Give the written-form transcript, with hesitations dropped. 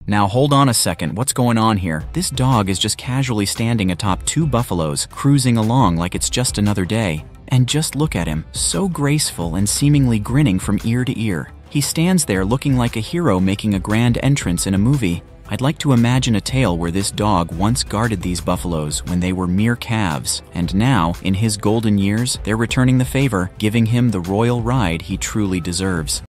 Now hold on a second, what's going on here? This dog is just casually standing atop two buffaloes, cruising along like it's just another day. And just look at him, so graceful and seemingly grinning from ear to ear. He stands there looking like a hero making a grand entrance in a movie. I'd like to imagine a tale where this dog once guarded these buffaloes when they were mere calves, and now, in his golden years, they're returning the favor, giving him the royal ride he truly deserves.